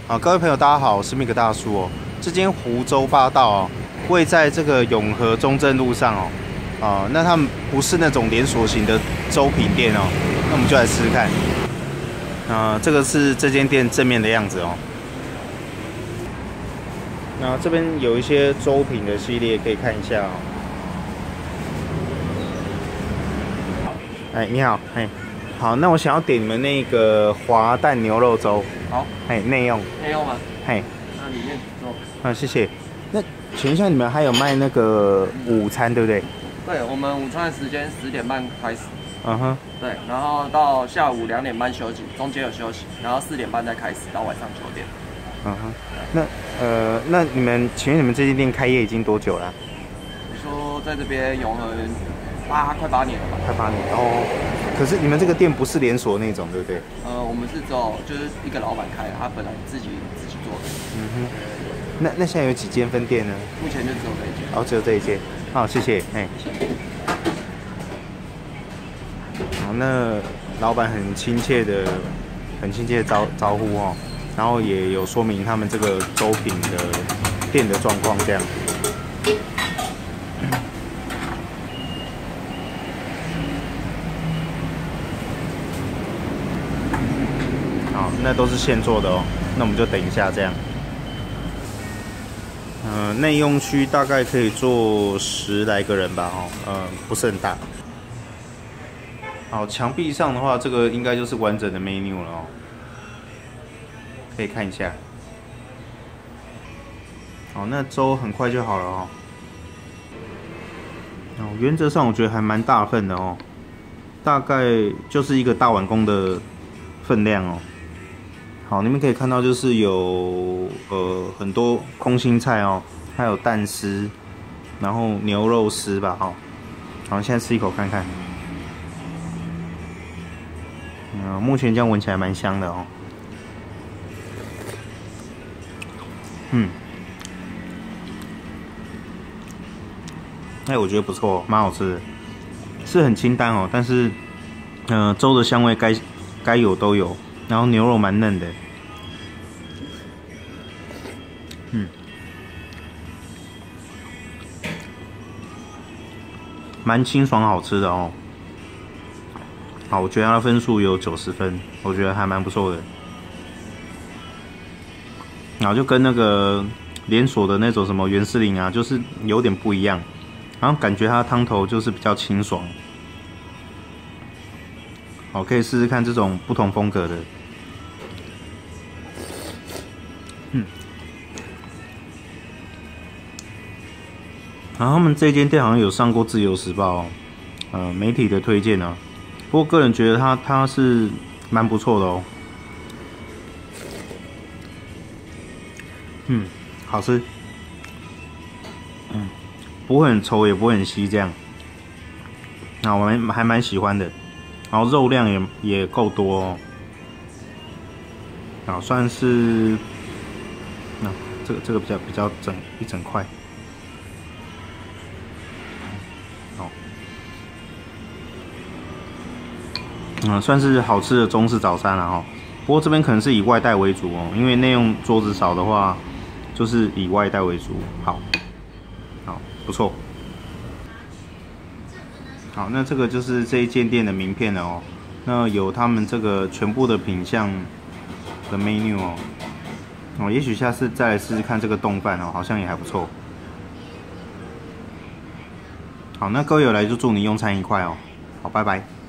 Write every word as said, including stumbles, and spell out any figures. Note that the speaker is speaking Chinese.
啊，各位朋友，大家好，我是 Mik 大叔哦。这间湖州八道哦，位在这个永和中正路上哦。啊，那他们不是那种连锁型的粥品店哦，那我们就来试试看。啊，这个是这间店正面的样子哦。那这边有一些粥品的系列，可以看一下哦。哎，你好，哎，好，那我想要点你们那个滑蛋牛肉粥。 好， 哎，内用。 内用吗？ 嘿， 那里面做。 啊，谢谢。那请问一下，你们还有卖那个午餐，对不对？ 对，我们午餐的时间十点半开始。 嗯哼。 对，然后到下午两点半休息，中间有休息，然后四点半再开始到晚上九点。 嗯哼。那呃，那你们请问你们这间店开业已经多久了？ 你说在这边永和八快八年了吧？ 快八年哦。可是你们这个店不是连锁那种，对不对？ 呃，我们是只有就是一个老板开的，他本来自己自己做的。 嗯哼。那那现在有几间分店呢？ 目前就只有这一间。 哦，只有这一间。好，谢谢。哎。好，那老板很亲切的、很亲切的招招呼哦，然后也有说明他们这个粥品的店的状况这样。好，那都是现做的哦，那我们就等一下这样。嗯、呃，内用区大概可以坐十来个人吧，哦，嗯、呃，不是很大。好，墙壁上的话，这个应该就是完整的 menu 了哦，可以看一下。好，那粥很快就好了哦。哦，原则上我觉得还蛮大份的哦，大概就是一个大碗公的分量哦。好，你们可以看到就是有呃很多空心菜哦，还有蛋丝，然后牛肉丝吧，哈、哦。好，现在吃一口看看。嗯，目前这样闻起来蛮香的哦。嗯，哎，我觉得不错，蛮好吃的，是很清淡哦，但是，嗯、呃，粥的香味该该有都有，然后牛肉蛮嫩的。嗯，蛮清爽好吃的哦。好，我觉得它的分数有九十分，我觉得还蛮不错的。然后就跟那个连锁的那种什么原士林啊，就是有点不一样。然后感觉它汤头就是比较清爽。好，可以试试看这种不同风格的。嗯。然后他们这间店好像有上过《自由时报》哦，呃，媒体的推荐啊。不过个人觉得它它是蛮不错的哦。嗯，好吃。嗯，不会很稠，也不会很稀，这样。那我们还蛮喜欢的，然后肉量也也够多哦。啊，算是，那、啊、这个这个比较比较整一整块。好。嗯，算是好吃的中式早餐了哈。不过这边可能是以外带为主哦，因为内用桌子少的话，就是以外带为主。好，好，不错。好，那这个就是这一间店的名片了哦。那有他们这个全部的品项的 menu 哦。哦，也许下次再来试试看这个冻饭哦，好像也还不错。好，那各位有来就祝你用餐愉快哦。好，拜拜。